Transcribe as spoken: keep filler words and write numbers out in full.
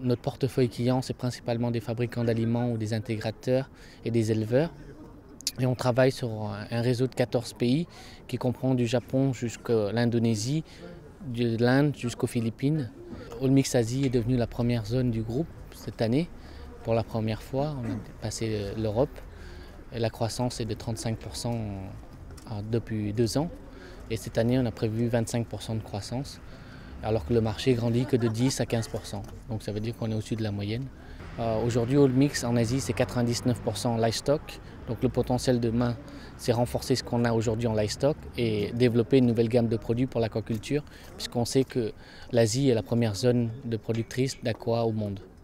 Notre portefeuille client, c'est principalement des fabricants d'aliments ou des intégrateurs et des éleveurs. Et on travaille sur un réseau de quatorze pays qui comprend du Japon jusqu'à l'Indonésie, de l'Inde jusqu'aux Philippines. Allmix Asie est devenue la première zone du groupe cette année. Pour la première fois, on a dépassé l'Europe. La croissance est de trente-cinq pour cent depuis deux ans. Et cette année, on a prévu vingt-cinq pour cent de croissance, alors que le marché grandit que de dix à quinze pour cent. Donc ça veut dire qu'on est au-dessus de la moyenne. Euh, Aujourd'hui, Allmix en Asie, c'est quatre-vingt-dix-neuf pour cent livestock. Donc le potentiel demain, c'est renforcer ce qu'on a aujourd'hui en livestock et développer une nouvelle gamme de produits pour l'aquaculture, puisqu'on sait que l'Asie est la première zone de productrice d'aqua au monde.